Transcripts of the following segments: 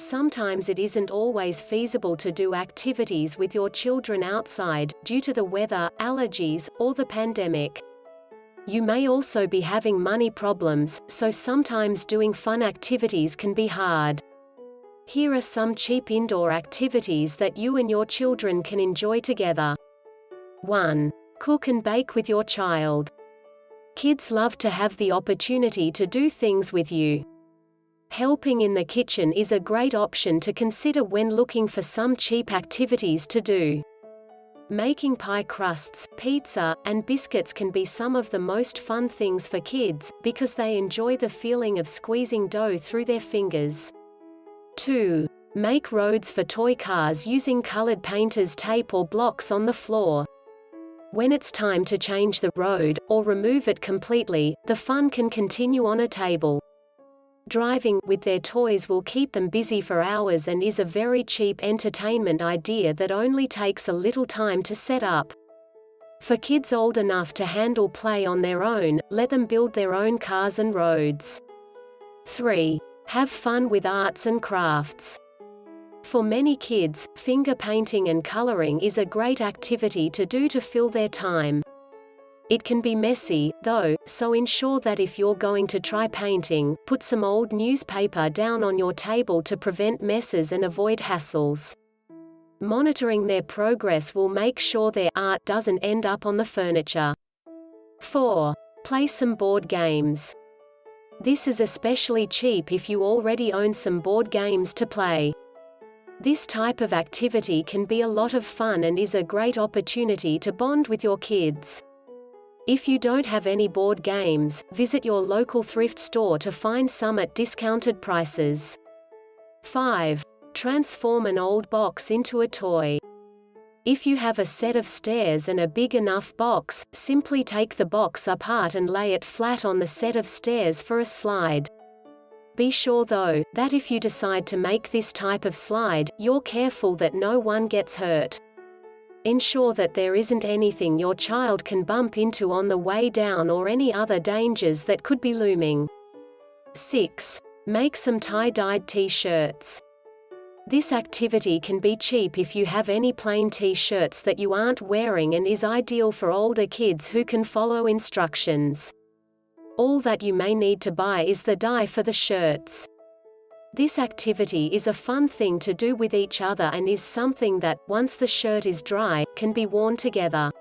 sometimes it isn't always feasible to do activities with your children outside, due to the weather, allergies, or the pandemic. You may also be having money problems, so sometimes doing fun activities can be hard. Here are some cheap indoor activities that you and your children can enjoy together. 1. Cook and bake with your child. Kids love to have the opportunity to do things with you. Helping in the kitchen is a great option to consider when looking for some cheap activities to do. Making pie crusts, pizza, and biscuits can be some of the most fun things for kids, because they enjoy the feeling of squeezing dough through their fingers. 2. Make roads for toy cars using colored painter's tape or blocks on the floor. When it's time to change the road, or remove it completely, the fun can continue on a table. Driving with their toys will keep them busy for hours and is a very cheap entertainment idea that only takes a little time to set up. For kids old enough to handle play on their own, let them build their own cars and roads. 3. Have fun with arts and crafts. For many kids, finger painting and coloring is a great activity to do to fill their time. It can be messy, though, so ensure that if you're going to try painting, put some old newspaper down on your table to prevent messes and avoid hassles. Monitoring their progress will make sure their art doesn't end up on the furniture. 4. Play some board games. This is especially cheap if you already own some board games to play. This type of activity can be a lot of fun and is a great opportunity to bond with your kids. If you don't have any board games, visit your local thrift store to find some at discounted prices. 5. Transform an old box into a toy. If you have a set of stairs and a big enough box, simply take the box apart and lay it flat on the set of stairs for a slide. Be sure though, that if you decide to make this type of slide, you're careful that no one gets hurt. Ensure that there isn't anything your child can bump into on the way down or any other dangers that could be looming. 6. Make some tie-dyed t-shirts. This activity can be cheap if you have any plain t-shirts that you aren't wearing and is ideal for older kids who can follow instructions. All that you may need to buy is the dye for the shirts. This activity is a fun thing to do with each other and is something that, once the shirt is dry, can be worn together.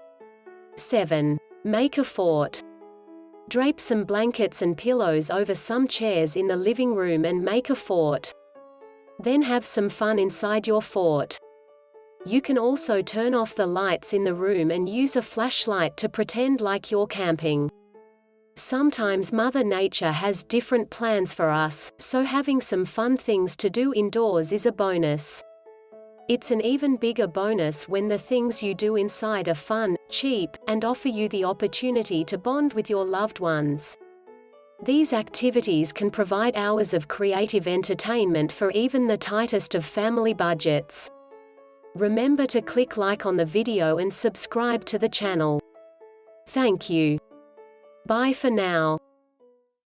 7. Make a fort. Drape some blankets and pillows over some chairs in the living room and make a fort. Then have some fun inside your fort. You can also turn off the lights in the room and use a flashlight to pretend like you're camping. Sometimes Mother Nature has different plans for us, so having some fun things to do indoors is a bonus. It's an even bigger bonus when the things you do inside are fun, cheap, and offer you the opportunity to bond with your loved ones. These activities can provide hours of creative entertainment for even the tightest of family budgets. Remember to click like on the video and subscribe to the channel. Thank you. Bye for now.